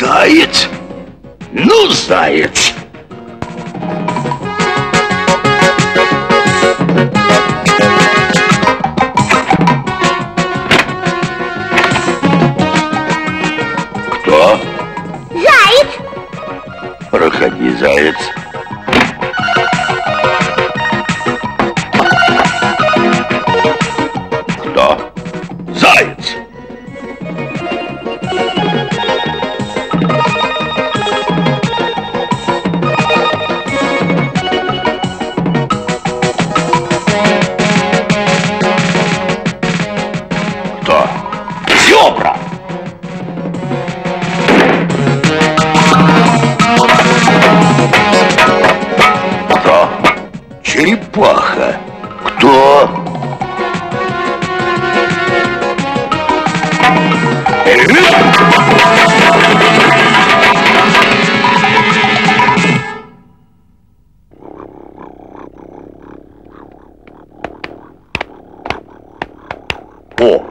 Заяц? Ну, заяц! Кто? Заяц! Проходи, заяц. Кто? Заяц! Кто? Зебра! Кто? Черепаха. Кто? О!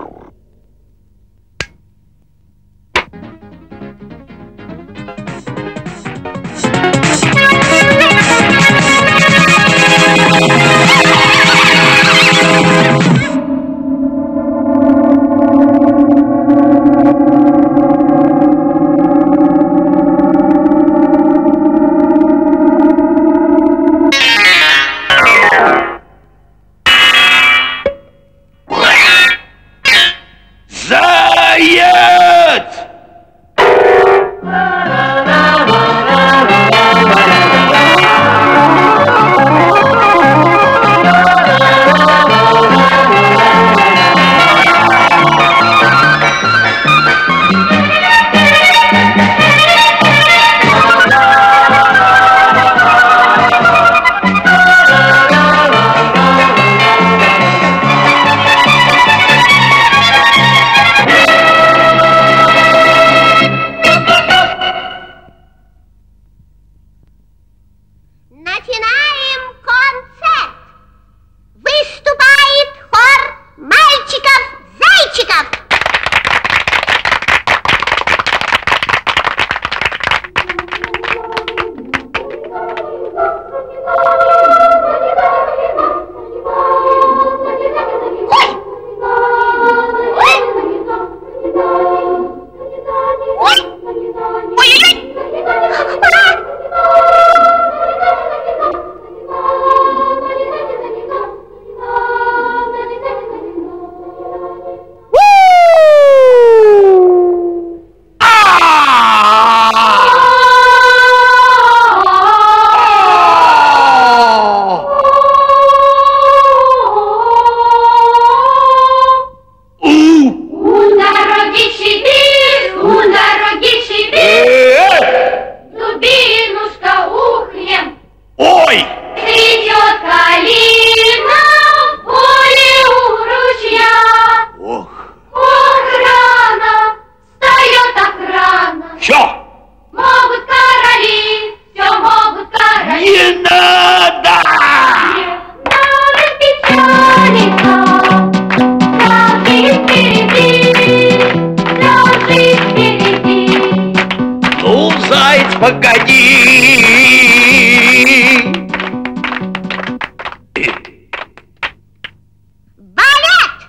Заяц! Начинаем концерт! Выступает хор мальчиков-зайчиков! Ой! Цветет калина в поле у ручья. Ох! Ох, рано, встает так рано. Все! Могут короли, все могут короли. Не надо! Надо печалиться, вся жизнь впереди, вся жизнь впереди. Ну, заяц, погоди! Балет!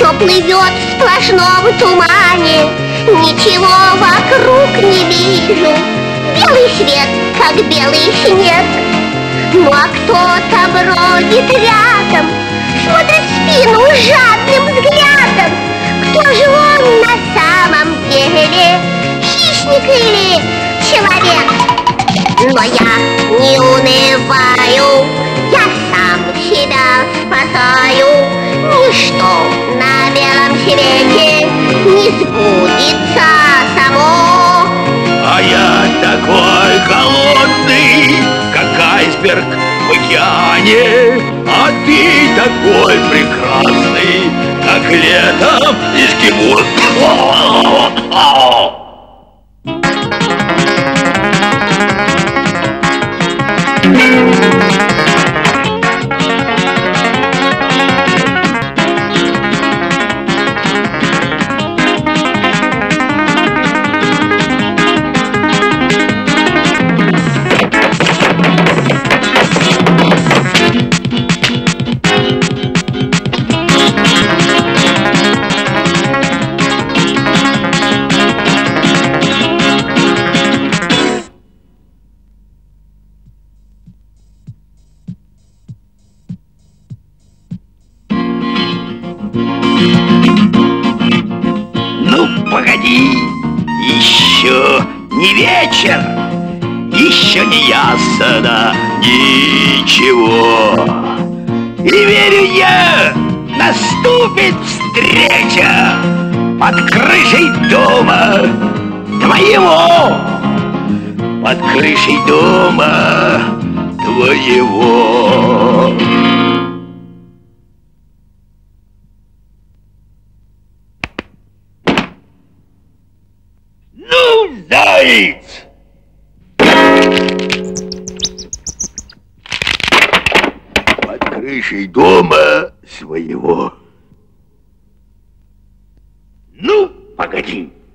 Все плывет в сплошном тумане, ничего вокруг не вижу. Белый свет, как белый снег. Ну а кто-то бродит рядом, смотрит в спину жадным взглядом. Кто же он на самом деле, хищник или человек? Но я не унываю, я сам себя спасаю. Ничто на белом свете не сбудется само. А я такой холодный, как айсберг в океане, а ты такой прекрасный, как летом эскимо. Ну, погоди, еще не вечер, еще не ясно ничего. И верю я, наступит встреча под крышей дома твоего, под крышей дома твоего. Ну, заяц! Под крышей дома своего. Ну, погоди.